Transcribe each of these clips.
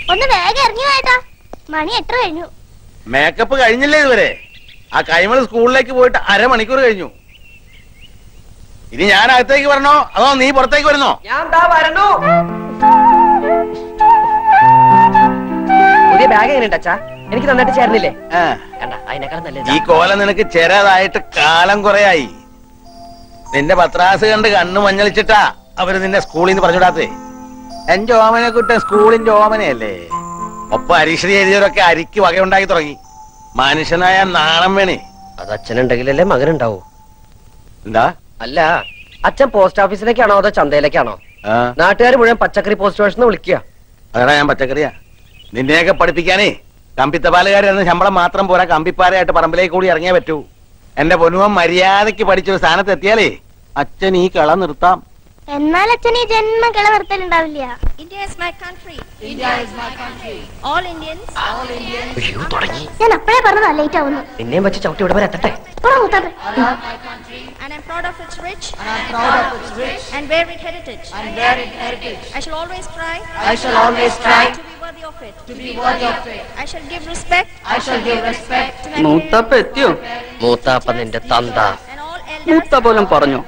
ഒന്ന് വേഗം ഇറങ്ങി വേട്ടാ, മണി 8 കഴിഞ്ഞു. മേക്കപ്പ് കഴിഞ്ഞില്ലേ ഇതുവരെ? ആ കൈമൾ സ്കൂളിലേക്ക് പോയിട്ട് അരമണിക്കൂർ കഴിഞ്ഞു. ഇനി ഞാൻ അകത്തേക്ക് വരണോ അതോ നീ പുറത്തേക്ക് വരുന്നോ? ഞാൻ വരണു. പുതിയ ബാഗ് എങ്ങനെയുണ്ട് അച്ഛാ? എനിക്ക് നന്നായിട്ട് ചേർന്നില്ലേ? അതിനേക്കാൾ നല്ലത്. ഈ കോല നിനക്ക് ചെറുതായിട്ട് കാലം കുറയായി. നിന്റെ പത്രാസ് കണ്ട് കണ്ണു മഞ്ഞളിച്ചിട്ടാ അവര് നിന്നെ സ്കൂളിൽ നിന്ന് പറഞ്ഞുവിടാത്തേ. എന്റെ ഓമനെ കുട്ടൻ സ്കൂളിന്റെ ഓമനയല്ലേ. ഒപ്പം അരീക്ഷണി എഴുതിയവരൊക്കെ അരിക്ക് വകയുണ്ടാക്കി തുടങ്ങി. മനുഷ്യനായ നാണം വേണേ. അത് അച്ഛനുണ്ടെങ്കിലല്ലേ മകനുണ്ടാവൂ. എന്താ? അല്ല, അച്ഛൻ പോസ്റ്റ് ഓഫീസിലേക്കാണോ അതോ ചന്തയിലേക്കാണോ? നാട്ടുകാർ മുഴുവൻ പച്ചക്കറി പോസ്റ്റ് സ്റ്റേഷനിൽ വിളിക്കുക. അതാ ഞാൻ പച്ചക്കറിയാ. നിന്നെയൊക്കെ പഠിപ്പിക്കാനേ കമ്പിത്തപാലുകാരെന്ന ശമ്പളം മാത്രം പോരാ, കമ്പിപ്പാരയായിട്ട് പറമ്പിലേക്ക് കൂടി ഇറങ്ങിയേ പറ്റൂ. എന്റെ പൊന്നുവൻ മര്യാദയ്ക്ക് പഠിച്ചൊരു സ്ഥാനത്ത് എത്തിയാലേ അച്ഛൻ ഈ കള നിർത്താം. എന്നാൽ അച്ഛൻ ഈ ജന്മം കള നിർത്തലുണ്ടാവില്ല. ഞാൻ അപ്പഴേ പറഞ്ഞതാ ലേറ്റ് ആവുന്നു. നിന്നെയും വെച്ച് ചവിട്ടി ഇവിടെ വരെ എത്തട്ടെ. And I'm proud of its rich and varied heritage. I shall always try to be worthy of it. I shall give respect മൂത്താപ്പ എത്തിയോ? മൂത്താപ്പ നിന്റെ തന്ത. മൂത്ത പോലും പറഞ്ഞു.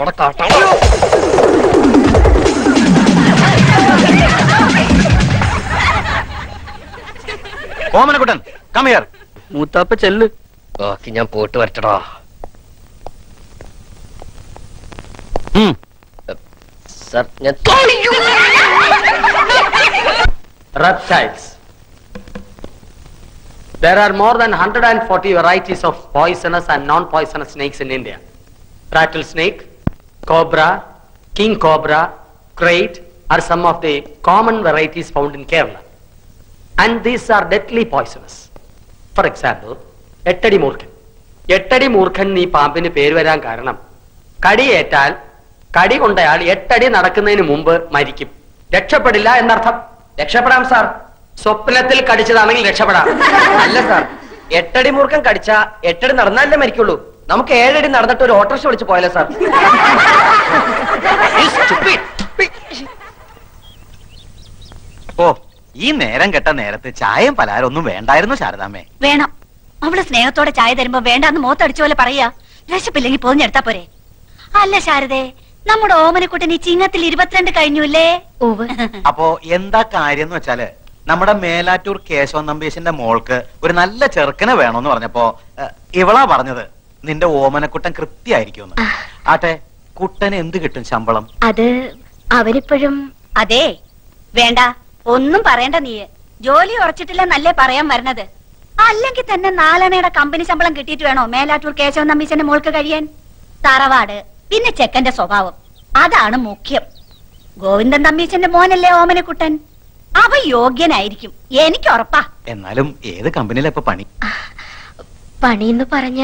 Omanakuttan come here. മൂത്താപ്പ ചെല്ല്. ബാക്കി ഞാൻ പോയിട്ട് വരട്ടടാ. സർ, ഞാൻ reptiles. There are more than 140 varieties of poisonous and non-poisonous snakes in India. Rattlesnake, cobra, king cobra, crate are some of the common varieties found in Kerala. And these are deadly poisonous. For example, എട്ടടി മൂർഖൻ. എട്ടടി മൂർഖൻ ഈ പാമ്പിന് പേര് വരാൻ കാരണം കടിയേറ്റാൽ കടി കൊണ്ടയാൾ 8 അടി നടക്കുന്നതിന് മുമ്പ് മരിക്കും. രക്ഷപ്പെടില്ല എന്നർത്ഥം. രക്ഷപ്പെടാം സാർ. സ്വപ്നത്തിൽ കടിച്ചതാണെങ്കിൽ രക്ഷപ്പെടാം. അല്ല സാർ, 8 അടി മൂർഖൻ കടിച്ച 8 അടി നടന്നാലേ മരിക്കുള്ളൂ. നമുക്ക് 7 അടി നടന്നിട്ട് ഒരു ഓട്ടോറിക്ഷ വിളിച്ച് പോയാലോ സാർ? ഓ, ഈ നേരം കെട്ട നേരത്ത് ചായയും പലഹാരം ഒന്നും വേണ്ടായിരുന്നു ശാരദാമ്മേ. വേണം. അവള് സ്നേഹത്തോടെ ചായ തരുമ്പോ വേണ്ടാന്ന് മോത്തടിച്ച പോലെ പറയാ. വിശപ്പില്ലെങ്കിൽ പോഞ്ഞെടുത്താ പോരെ. അല്ല ശാരദേ, നമ്മുടെ ഓമനക്കുട്ടൻ ഈ ചിങ്ങത്തിൽ 22 കഴിഞ്ഞുല്ലേ? അപ്പോ എന്താ കാര്യം എന്ന് വെച്ചാല് നമ്മുടെ മേലാറ്റൂർ കേശവൻ നമ്പീശന്റെ മോൾക്ക് ഒരു നല്ല ചെറുക്കനെ വേണോന്ന് പറഞ്ഞപ്പോ ഇവളാ പറഞ്ഞത് നിന്റെ ഓമനക്കുട്ടൻ കൃത്യായിരിക്കും. ആട്ടെ, കുട്ടന് എന്ത് കിട്ടും ശമ്പളം? അത് അവരിപ്പോഴും. അതെ, വേണ്ട, ഒന്നും പറയണ്ട. നീ ജോലി ഉറച്ചിട്ടില്ല നല്ലേ പറയാൻ വരണത്. അല്ലെങ്കിൽ തന്നെ 4 അണയുടെ കമ്പനി ശമ്പളം കിട്ടിയിട്ട് വേണോ മേലാറ്റൂർ കേശവൻ നമ്പീശന്റെ മോൾക്ക് കഴിയാൻ? തറവാട്, പിന്നെ ചെക്കന്റെ സ്വഭാവം, അതാണ് മുഖ്യം. ഗോവിന്ദൻ തമ്പീശന്റെ മോനല്ലേ ഓമനക്കുട്ടൻ. അവ യോഗ്യനായിരിക്കും, എനിക്ക് ഉറപ്പാ. എന്നാലും ഏത് കമ്പനിയിലെ ഇപ്പൊ പണി? പണിന്ന് പറഞ്ഞ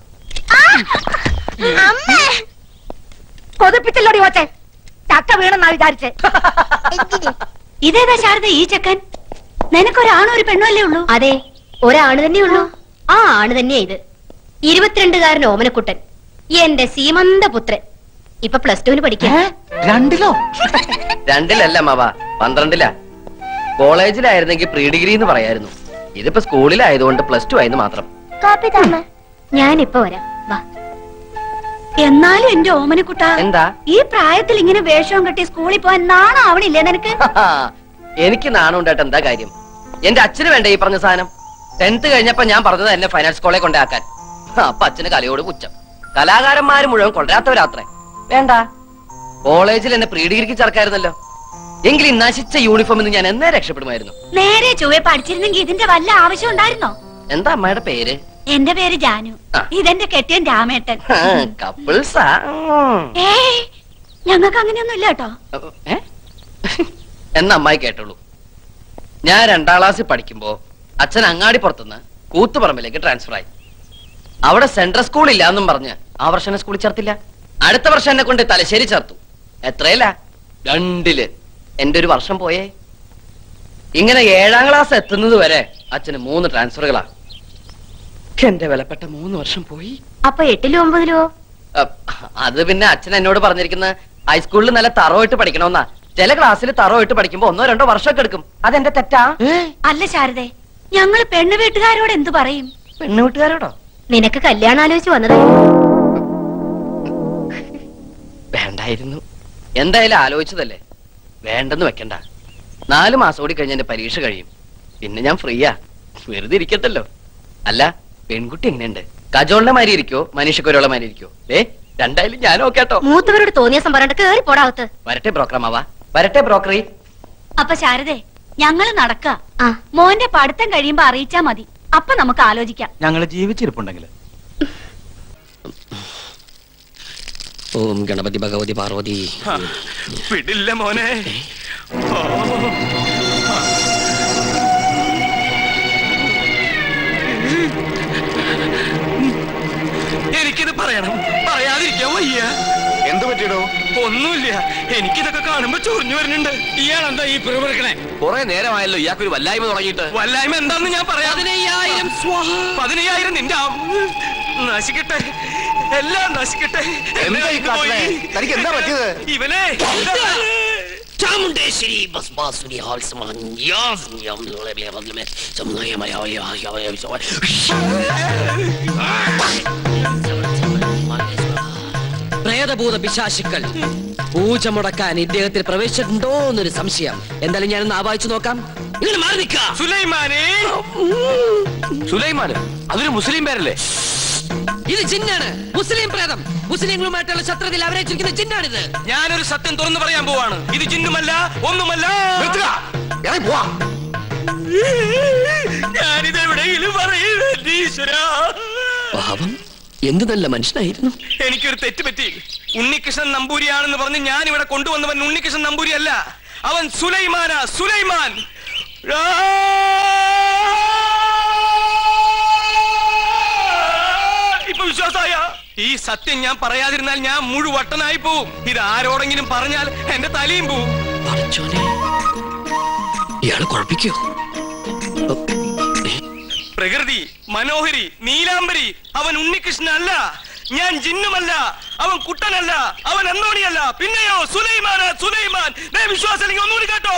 കൊതിപ്പിച്ചല്ലോടി ഓച്ചെ. ചക്ക വീണെന്നാ വിചാരിച്ചേ. ഇതേതാ ശാരദ ഈ ചെക്കൻ? നിനക്കൊരാണോ ഒരു പെണ്ണോ അല്ലേ ഉള്ളൂ? അതെ, ഒരാണ് തന്നെ ഉള്ളൂ. ആ ആണ് തന്നെയാ ഇത്. 22-കാരൻ ഓമനക്കുട്ടൻ, എന്റെ സീമന്ത പുത്രൻ. ഇപ്പൊ +2 പഠിക്കാം. 2-ലോ? 2-ലല്ല മാവ, 12-ലാ. കോളേജിലായിരുന്നെങ്കിൽ പ്രീ ഡിഗ്രി എന്ന് പറയായിരുന്നു. ഇതിപ്പോ സ്കൂളിലായതുകൊണ്ട് +2 ആയെന്ന് മാത്രം. കാപ്പി തമ്മ, ഞാനിപ്പോ വരാം. വാ. എന്നാലും എന്റെ ഓമനക്കുട്ട, എന്താ ഈ പ്രായത്തിൽ ഇങ്ങനെ വേഷവും കെട്ടി സ്കൂളിൽ പോവാൻ നാണാവണില്ലേ നിനക്ക്? എനിക്ക് നാണം ഉണ്ടായിട്ട് എന്താ കാര്യം? എന്റെ അച്ഛന് വേണ്ട ഈ പറഞ്ഞ സാധനം. 10th കഴിഞ്ഞപ്പോ ഞാൻ പറഞ്ഞത് എന്നെ ഫൈനാൻസ് കോളേജ് കൊണ്ടാക്കാൻ. അപ്പൊ അച്ഛന് കലയോട് പുച്ഛം. കലാകാരന്മാര് മുഴുവൻ കൊണ്ടുവരാത്തവരാത്രേ. വേണ്ട, കോളേജിൽ എന്നെ പ്രീ ഡിഗ്രിക്ക് ചേർക്കായിരുന്നല്ലോ. എങ്കിൽ ഈ നശിച്ച യൂണിഫോമിൽ ഞാൻ എന്നേ രക്ഷപ്പെടുമായിരുന്നു. നേരെ ചൊവ്വെ പഠിച്ചിരുന്നെങ്കിൽ ഇതിന്റെ വല്ല ആവശ്യം ഉണ്ടായിരുന്നോ? എന്താ അമ്മയുടെ പേര്? എന്റെ പേര് ജാനു. ഇതെന്റെ കെട്ടിയൻ രാമേട്ടൻ. കപ്പിൾസാ? ഏയ്, ഞങ്ങൾക്ക് അങ്ങനെയൊന്നും ഇല്ല കേട്ടോ. എന്നാ അമ്മായി കേട്ടോളൂ. ഞാൻ 2ാം ക്ലാസ്സിൽ പഠിക്കുമ്പോ അച്ഛൻ അങ്ങാടിപ്പുറത്തുനിന്ന് കൂത്തുപറമ്പിലേക്ക് ട്രാൻസ്ഫർ ആയി. അവിടെ സെൻട്രൽ സ്കൂൾ ഇല്ല എന്നും പറഞ്ഞ് ആ വർഷം എന്നെ സ്കൂളിൽ ചേർത്തില്ല. അടുത്ത വർഷം എന്നെ കൊണ്ട് തലശ്ശേരി ചേർത്തു. എത്രയില്ല? 2-ല്. എന്റെ ഒരു വർഷം പോയേ. ഇങ്ങനെ 7ാം ക്ലാസ് എത്തുന്നത് വരെ അച്ഛന് 3 ട്രാൻസ്ഫറുകളാ. എന്റെ വിലപ്പെട്ട 3 വർഷം പോയി. അപ്പൊ 8-ലോ 9-ലോ? അത് പിന്നെ അച്ഛൻ എന്നോട് പറഞ്ഞിരിക്കുന്ന ഹൈസ്കൂളിൽ നല്ല തറവായിട്ട് പഠിക്കണമെന്നാ. ചില ക്ലാസ്സിൽ തറവായിട്ട് പഠിക്കുമ്പോ 1-2 വർഷമൊക്കെ എടുക്കും. അതെന്റെ തെറ്റാ? അല്ല ശാരദേ, ഞങ്ങള് പെണ്ണു വീട്ടുകാരോട് എന്തു പറയും? പെണ്ണു വീട്ടുകാരോടോ? നിനക്ക് കല്യാണം ആലോചിച്ച് വന്നത്. വേണ്ടായിരുന്നു. എന്തായാലും ആലോചിച്ചതല്ലേ, വേണ്ടെന്ന് വെക്കണ്ട. 4 മാസം കൂടി കഴിഞ്ഞ എന്റെ പരീക്ഷ കഴിയും. പിന്നെ ഞാൻ ഫ്രീയാ, വെറുതെ ഇരിക്കത്തല്ലോ. അല്ല, പെൺകുട്ടി എങ്ങനെയുണ്ട്? കജോളിന്റെ മാതിരി ഇരിക്കോ മനീഷക്കൊരുള്ള മാതിരി ഇരിക്കോ? രണ്ടായാലും ഞാൻ ഓക്കേട്ടോ. മൂത്തവരോട് തോന്നിയ സംഭരണം കേറി പോടാവത്ത്. വരട്ടെ ബ്രോക്കറമാവാ, വരട്ടെ ബ്രോക്കറി. അപ്പൊ ശാരദേ, ഞങ്ങള് നടക്ക. ആ. മോന്റെ പഠിത്തം കഴിയുമ്പോ അറിയിച്ചാ മതി. അപ്പൊ നമുക്ക് ആലോചിക്കാം. ഞങ്ങള് ജീവിച്ചിരിപ്പുണ്ടെങ്കിൽ. ഓം ഗണപതി ഭഗവതി പാർവതി. വിടില്ല മോനെ. എനിക്കിത് പറയണം, പറയാതിരിക്കാൻ വയ്യ. എന്ത് പറ്റിയടോ? ഒന്നുമില്ല, എനിക്കിതൊക്കെ കാണുമ്പോ ചൊറിഞ്ഞു വരുന്നുണ്ട്. ഇയാളെന്താ ഈ പിറുപിറുക്കണേ? കുറെ നേരമായല്ലോ ഇയാൾക്കൊരു വല്ലായ്മ തുടങ്ങിയിട്ട്. വല്ലായ്മ എന്താന്ന് ഞാൻ പറയാം. 15,000 നിന്റെ നശിക്കട്ടെ, എല്ലാം നശിക്കട്ടെ. എന്താ പറ്റിയത്? ഇവനെ ചാമുണ്ടേശ്വരി ഭസ്മാസുരി പ്രേതഭൂത പിശാചുക്കൾ പൂജ മുടക്കാൻ ഇദ്ദേഹത്തിൽ പ്രവേശിച്ചിട്ടുണ്ടോ എന്നൊരു സംശയം. എന്തായാലും ഞാനൊന്ന് ആവാഹിച്ചു നോക്കാം. ഇങ്ങനെ മാറി നിൽക്ക. സുലൈമാന് അതൊരു മുസ്ലിം പേരല്ലേ? ഇത് ജിന്നാണ്, മുസ്ലിം പ്രേതം. മുസ്ലിങ്ങളുമായിട്ടുള്ള ശത്രുതയിൽ അവരേച്ചിരിക്കുന്ന ജിന്നാണിത്. ഞാനൊരു സത്യം തുറന്നു പറയാൻ പോവാണ്. ഇത് ജിന്നുമല്ല, ഒന്നുമല്ല. ഞാനിത് എവിടെയെങ്കിലും പാവം, എന്ത് നല്ല മനുഷ്യനായിരുന്നു. എനിക്കൊരു തെറ്റ് പറ്റി. ഉണ്ണികൃഷ്ണൻ നമ്പൂരിയാണെന്ന് പറഞ്ഞ് ഞാൻ ഇവിടെ കൊണ്ടുവന്നവൻ ഉണ്ണികൃഷ്ണൻ നമ്പൂരി അല്ല, അവൻ സുലൈമാനാ, സുലൈമാൻ. ഇപ്പൊ വിശ്വാസായ? ഈ സത്യം ഞാൻ പറയാതിരുന്നാൽ ഞാൻ മുഴുവട്ടനായി പോവും. ഇത് ആരോടെങ്കിലും പറഞ്ഞാൽ എന്റെ തലയും പോവും. ഇയാള് കുഴപ്പിക്കോ? പ്രകൃതി, മനോഹരി, നീലാംബരി, അവൻ ഉണ്ണികൃഷ്ണൻ അല്ല. ഞാൻ ജിന്നുമല്ല, അവൻ കുട്ടനല്ല, അവൻ അന്തോണിയല്ല. പിന്നെയോ സുലൈമാനാ, സുലൈമാൻ. വിശ്വാസം അല്ലെങ്കിൽ ഒന്നുകൂടി കേട്ടോ.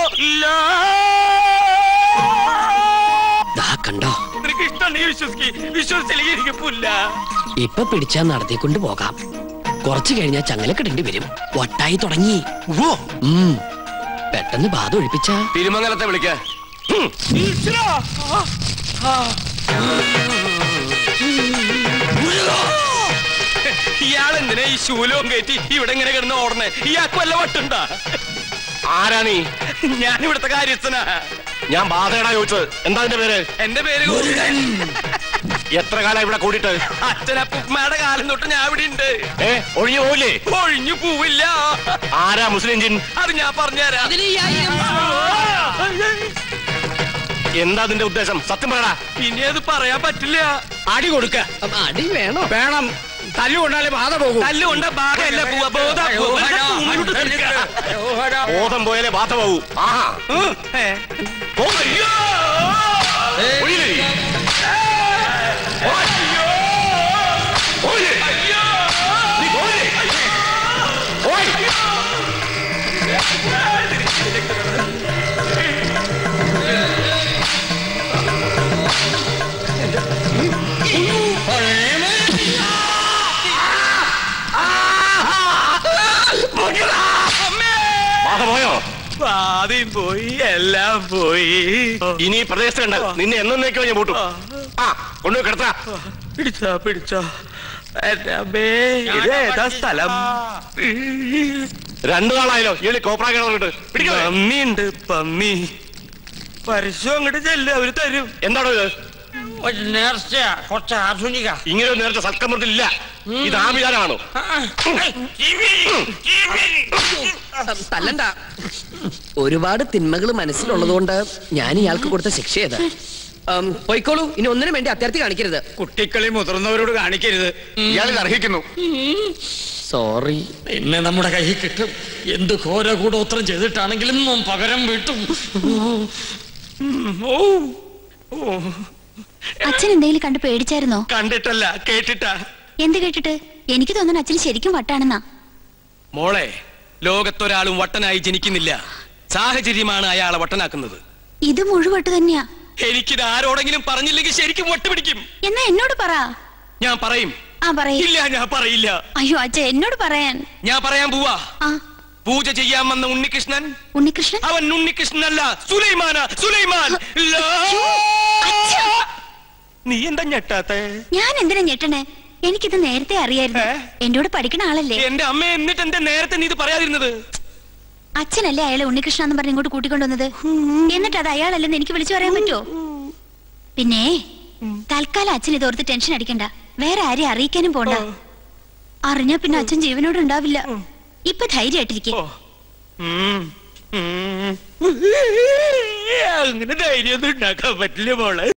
കണ്ടോ? നിനക്ക് ഇഷ്ടമുണ്ടെങ്കിൽ വിശ്വസിച്ചില്ലെങ്കിൽ എനിക്ക് പുല്ല. ഇപ്പൊ പിടിച്ചാ നടത്തിക്കൊണ്ട് പോകാം. കുറച്ചു കഴിഞ്ഞാൽ ചങ്ങല കിടേണ്ടി വരും. ഒട്ടായി തുടങ്ങി. പെട്ടെന്ന് ബാധ ഒഴിപ്പിച്ച തിരുമംഗലത്തെ വിളിക്ക. ഇയാളെന്തിനാ ഈ ശൂലവും കയറ്റി ഇവിടെ ഇങ്ങനെ കിടന്ന് ഓടണേ? ഇയാൾക്ക് വല്ല വട്ടുണ്ടാ? ആരാണീ? ഞാൻ ഇവിടുത്തെ കാര്യസ്ഥനാ. ഞാൻ ബാധയടാ ചോദിച്ചത്. എന്താ എന്റെ പേര്? എന്റെ പേര് എത്ര കാലം ഇവിടെ കൂടിയിട്ട്? അച്ഛനപ്പുമ്മയുടെ കാലം തൊട്ട് ഞാൻ ഇവിടെ ഉണ്ട്. ഒഴിഞ്ഞു പോവില്ലേ? ഒഴിഞ്ഞു പോവില്ല. ആരാ മുസ്ലിം ജിൻ? അത് ഞാൻ പറഞ്ഞുതരാം. എന്താ അതിന്റെ ഉദ്ദേശം? സത്യം പറയടാ. ഇനി അത് പറയാൻ പറ്റില്ല. അടി കൊടുക്ക. അടി വേണോ? വേണം. തല്ലുകൊണ്ടാലേ ബാധ പോകും. തല്ലുകൊണ്ട ബാധയല്ല പോവാ. ബോധം പോയാലേ ബാധ പോകൂ. പോയോ? ആദ്യം പോയി, എല്ലാം പോയി. ഇനി പ്രദേശത്ത് കണ്ട നിന്നെ എന്നേക്കോ ഞാൻ പൂട്ടും. കൊണ്ടുപോയി കിടത്താ. പിടിച്ചോ പിടിച്ചോ. ഇതേതാ സ്ഥലം? 2 നാളായാലോ ഈ കോപ്രാ കിടന്നിട്ട്. പന്നിയുണ്ട്, പന്നി. പരസ്യം അങ്ങോട്ട് ചെല്ല്, അവര് തരും. എന്താണോ ഇത്? നേർച്ച, കുറച്ച് ആധുനിക. ഇങ്ങനെ ഒരു നേർച്ച സൽക്കമൃത്തിലില്ല. ഇത് ആഭിചാരമാണോ? തല്ലണ്ട. ഒരുപാട് തിന്മകൾ മനസ്സിലുള്ളതുകൊണ്ട് ഞാൻ ഇയാൾക്ക് കൊടുത്ത ശിക്ഷ ചെയ്ത് പോയിക്കോളൂ. ഇനി ഒന്നിനും വേണ്ടി അത്യാർത്ഥി കാണിക്കരുത്. കുട്ടിക്കളി മുതിർന്നവരോട് കാണിക്കരുത്. ഇയാളിൽ അർഹിക്കുന്നു. സോറി. പിന്നെ നമ്മുടെ കയ്യിൽ കിട്ടും. എന്ത് ഘോര കൂടോത്രം ചെയ്തിട്ടാണെങ്കിലും പകരം വീട്ടും. അച്ഛൻ എന്തെങ്കിലും കണ്ട് പേടിച്ചായിരുന്നോ? കണ്ടിട്ടല്ല, കേട്ടിട്ടാ. എന്ത് കേട്ടിട്ട്? എനിക്ക് തോന്നുന്നു അച്ഛൻ ശരിക്കും വട്ടാണെന്നാ. മോളെ, ലോകത്തൊരാളും വട്ടനായി ജനിക്കുന്നില്ല. സാഹചര്യമാണ് അയാളെ വട്ടനാക്കുന്നത്. ഇത് മുഴുവട്ട് തന്നെയാ. എനിക്കിത് ആരോടെങ്കിലും പറഞ്ഞില്ലെങ്കിൽ ശരിക്കും വട്ട് പിടിക്കും. എന്നാ എന്നോട് പറ. ഞാൻ പറയും. ഇല്ല, ഞാൻ പറയില്ല. അയ്യോ അച്ഛ, എന്നോട് പറയാൻ. ഞാൻ പറയാൻ പോവാ. പൂജ ചെയ്യാൻ വന്ന ഉണ്ണികൃഷ്ണൻ അവൻ ഉണ്ണികൃഷ്ണനല്ല, സുലൈമാനാ. സുലൈമാൻ. നീ എന്താ ഞെട്ടാത്തെ? ഞാൻ എന്തിനാ ഞെട്ടണേ? എനിക്കിത് നേരത്തെ അറിയായിരുന്നു. എന്നോട് പഠിക്കണ ആളല്ലേ. എന്റെ അമ്മ എന്നിട്ട് എന്താ നേരത്തെ നീ ഇത് പറയാതിരുന്നത്? അച്ഛനല്ലേ അയാളെ ഉണ്ണികൃഷ്ണ എന്ന് പറഞ്ഞ് ഇങ്ങോട്ട് കൂട്ടിക്കൊണ്ടുവന്നത്. എന്നിട്ട് അത് അയാളല്ലെന്ന് എനിക്ക് വിളിച്ചു പറയാൻ പറ്റുമോ? പിന്നെ തൽക്കാലം അച്ഛൻ ഇതോർത്ത് ടെൻഷൻ അടിക്കണ്ട. വേറെ ആരെയും അറിയിക്കാനും പോണ്ട. അറിഞ്ഞാ പിന്നെ അച്ഛൻ ജീവനോട് ഉണ്ടാവില്ല. ഇപ്പൊ ധൈര്യമായിട്ടിരിക്കെ. അങ്ങനെ ധൈര്യമൊന്നും ഉണ്ടാക്കാൻ പറ്റില്ല മോളെ.